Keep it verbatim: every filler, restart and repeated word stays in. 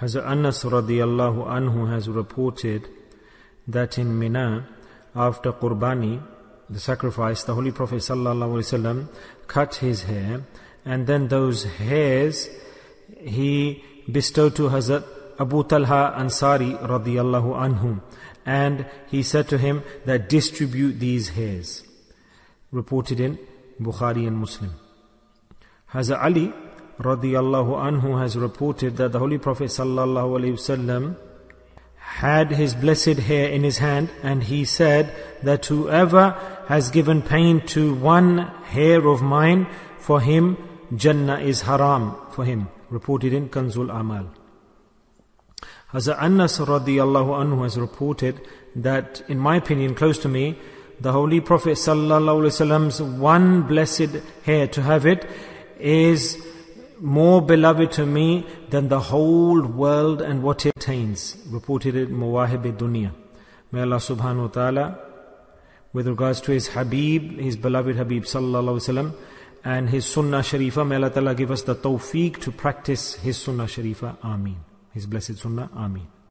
Hazrat Anas radiallahu anhu has reported that in Mina, after Qurbani, the sacrifice, the Holy Prophet sallallahu alaihi wasallam cut his hair, and then those hairs he bestowed to Hazrat Abu Talha Ansari radiallahu anhu, and he said to him that distribute these hairs. Reported in Bukhari and Muslim. Hazrat Ali radiallahu anhu has reported that the Holy Prophet sallallahu alaihi wasallam had his blessed hair in his hand, and he said that whoever has given pain to one hair of mine, for him Jannah is haram for him. Reported in Kanzul Amal. Hazrat Anas radiallahu anhu has reported that, in my opinion, close to me, the Holy Prophet sallallahu alaihi wasallam's one blessed hair, to have it, is more beloved to me than the whole world and what it contains. Reported in Mawahib Dunya. May Allah subhanahu wa ta'ala, with regards to His Habib, His beloved Habib sallallahu alaihi wasallam, and His Sunnah Sharifa, may Allah ta'ala give us the tawfiq to practice His Sunnah Sharifa. Ameen. His blessed Sunnah. Ameen.